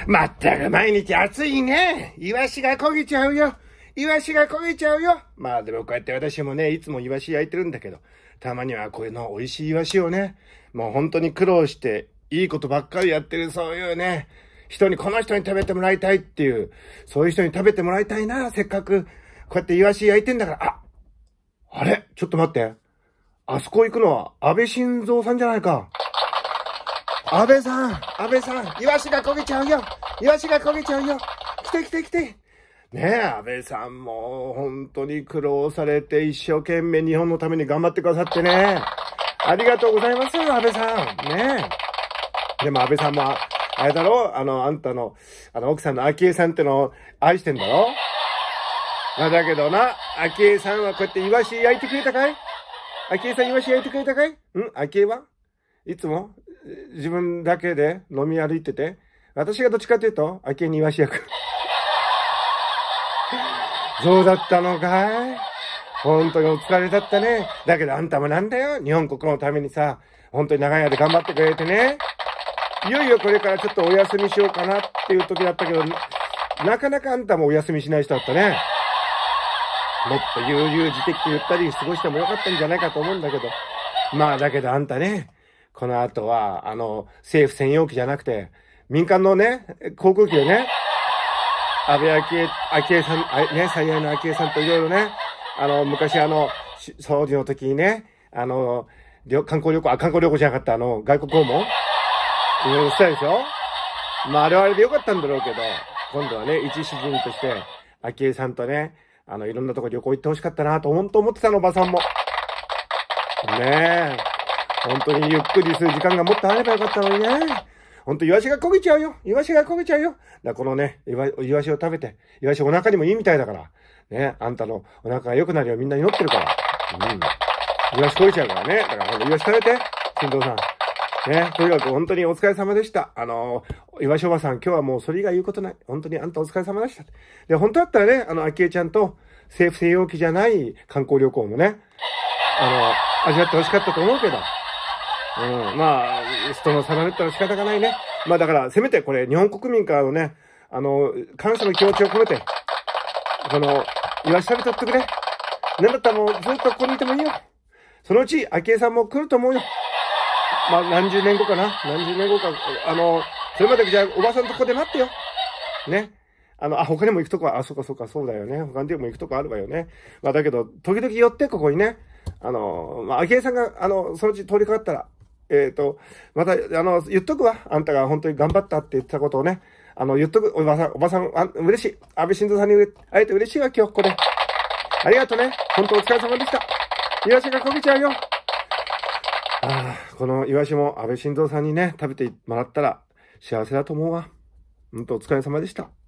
まったく毎日暑いね。イワシが焦げちゃうよ。イワシが焦げちゃうよ。まあでもこうやって私もね、いつもイワシ焼いてるんだけど、たまにはこういうの美味しいイワシをね、もう本当に苦労して、いいことばっかりやってる、そういうね、この人に食べてもらいたいっていう、そういう人に食べてもらいたいな、せっかく、こうやってイワシ焼いてんだから、あれちょっと待って。あそこ行くのは安倍晋三さんじゃないか。安倍さん、イワシが焦げちゃうよ。イワシが焦げちゃうよ。来て。ねえ、安倍さんも本当に苦労されて一生懸命日本のために頑張ってくださってね。ありがとうございます、安倍さん。ねえ。でも安倍さんも、あれだろあんたの、奥さんの昭恵さんってのを愛してんだろ。まあだけどな、昭恵さんはこうやってイワシ焼いてくれたかい？昭恵さんイワシ焼いてくれたかい？昭恵はいつも自分だけで飲み歩いてて、私がどっちかというと、昭恵にイワシ焼く。そうだったのかい？本当にお疲れだったね。だけどあんたもなんだよ。日本国のためにさ、本当に長い間頑張ってくれてね。いよいよこれからちょっとお休みしようかなっていう時だったけど、なかなかあんたもお休みしない人だったね。もっと悠々自適と言ったり過ごしてもよかったんじゃないかと思うんだけど。まあだけどあんたね、この後は、政府専用機じゃなくて、民間のね、航空機でね、安倍昭恵さん、ね、最愛の昭恵さんといろいろね、昔掃除の時にね、観光旅行じゃなかった、外国訪問いろいろしたでしょ？まあ、あれはあれでよかったんだろうけど、今度はね、一詩人として、昭恵さんとね、いろんなとこ旅行行ってほしかったなと、本当思ってたの、おばさんも。ねえ。本当にゆっくりする時間がもっとあればよかったのにね。本当イワシが焦げちゃうよ。だからこのね、イワシを食べて、イワシお腹にもいいみたいだから。ね、あんたのお腹が良くなるようみんな祈ってるから。イワシ焦げちゃうからね。だからイワシ食べて、新藤さん。ね、とにかく本当にお疲れ様でした。イワシおばさん、今日はもうそれ以外言うことない。本当にあんたお疲れ様でした。で、本当だったらね、昭恵ちゃんと政府専用機じゃない観光旅行もね、味わってほしかったと思うけど。まあ、人の差が出たら仕方がないね。まあだから、せめてこれ、日本国民からのね、感謝の気持ちを込めて、イワシ食べとってくれ。なんだったらもうずっとここにいてもいいよ。そのうち、昭恵さんも来ると思うよ。まあ、何十年後か。それまでじゃあ、おばさんとここで待ってよ。ね。他にも行くとこは、そうだよね。他にも行くとこあるわよね。まあ、だけど、時々寄って、ここにね。まあ、昭恵さんが、そのうち通りかかったら、また、言っとくわ。あんたが本当に頑張ったって言ってたことをね。言っとく。おばさん、嬉しい。安倍晋三さんに会えて嬉しいわ、今日、ここで。ありがとね。本当お疲れ様でした。イワシが焦げちゃうよ。このイワシも安倍晋三さんにね、食べてもらったら幸せだと思うわ。本当お疲れ様でした。